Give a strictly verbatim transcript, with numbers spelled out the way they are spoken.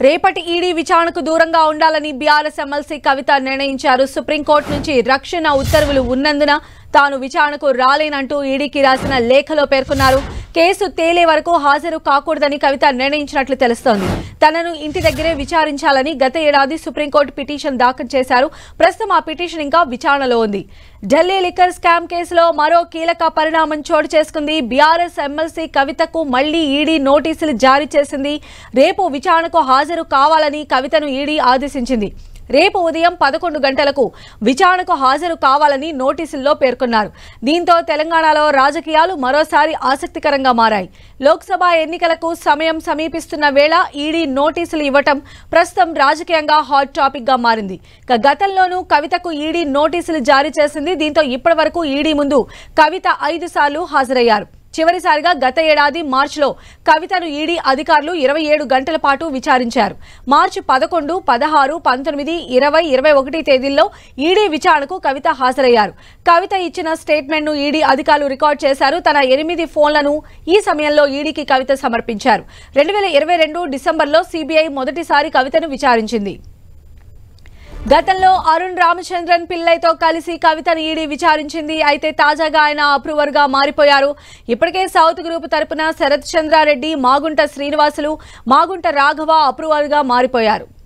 రేపటి ఈడీ విచారణకు దూరంగా ఉండాలని బీఆర్ఎస్ ఎమ్మెల్సీ కవిత నిర్ణయించారు. సుప్రీంకోర్టు నుంచి రక్షణ ఉత్తర్వులు ఉన్నందున తాను విచారణకు రాలేనంటూ ఈడీకి రాసిన లేఖలో పేర్కొన్నారు. కేసు తేలే వరకు హాజరు కాకూడదని కవిత నిర్ణయించినట్లు తెలుస్తోంది. తనను ఇంటి దగ్గరే విచారించాలని గత ఏడాది సుప్రీంకోర్టు పిటిషన్ దాఖలు చేశారు. ప్రస్తుతం ఆ పిటిషన్ ఇంకా విచారణలో ఉంది. ఢిల్లీ లిక్కర్ స్కామ్ కేసులో మరో కీలక పరిణామం చోటు చేసుకుంది. బీఆర్ఎస్ ఎమ్మెల్సీ కవితకు మళ్లీ ఈడీ నోటీసులు జారీ చేసింది. రేపు విచారణకు హాజరు కావాలని కవితను ఈడీ ఆదేశించింది. రేపు ఉదయం పదకొండు గంటలకు విచారణకు హాజరు కావాలని నోటీసుల్లో పేర్కొన్నారు. దీంతో తెలంగాణలో రాజకీయాలు మరోసారి ఆసక్తికరంగా మారాయి. లోక్సభ ఎన్నికలకు సమయం సమీపిస్తున్న వేళ ఈడీ నోటీసులు ఇవ్వటం ప్రస్తుతం రాజకీయంగా హాట్ టాపిక్ గా మారింది. గతంలోనూ కవితకు ఈడీ నోటీసులు జారీ చేసింది. దీంతో ఇప్పటి వరకు ఈడీ ముందు కవిత ఐదు సార్లు హాజరయ్యారు. చివరిసారిగా గత ఏడాది మార్చిలో కవితను ఈడీ అధికారులు ఇరవై ఏడు గంటల పాటు విచారించారు. మార్చి పదకొండు, పదహారు, పంతొమ్మిది, ఇరవై, ఇరవై ఒకటి తేదీల్లో ఈడీ విచారణకు కవిత హాజరయ్యారు. కవిత ఇచ్చిన స్టేట్మెంట్ ను ఈడీ అధికారులు రికార్డు చేశారు. తన ఎనిమిది ఫోన్లను ఈ సమయంలో ఈడీకి కవిత సమర్పించారు. రెండు వేల ఇరవై రెండు డిసెంబర్లో సీబీఐ మొదటిసారి కవితను విచారించింది. గతంలో అరుణ్ రామచంద్రన్ పిల్లైతో కలిసి కవితను ఈడీ విచారించింది. అయితే తాజాగా ఆయన అప్రూవర్ గా మారిపోయారు. ఇప్పటికే సౌత్ గ్రూప్ తరపున శరత్ చంద్రారెడ్డి, మాగుంట శ్రీనివాసులు, మాగుంట రాఘవ అప్రూవర్ గా మారిపోయారు.